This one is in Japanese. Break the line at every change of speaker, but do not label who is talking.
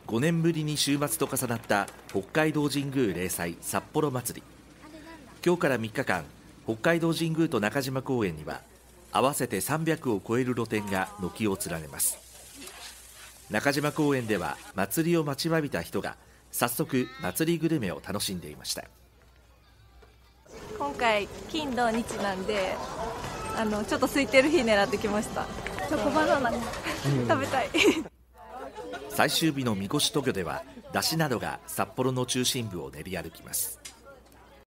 5年ぶりに週末と重なった北海道神宮例祭札幌まつり。今日から3日間、北海道神宮と中島公園には合わせて300を超える露店が軒を連ねます。中島公園では祭りを待ちわびた人が早速祭りグルメを楽しんでいました。
今回金土日なんでちょっと空いてる日狙ってきました。チョコバナナ食べたい
最終日のみこし渡御では山車などが札幌の中心部を練り歩きます。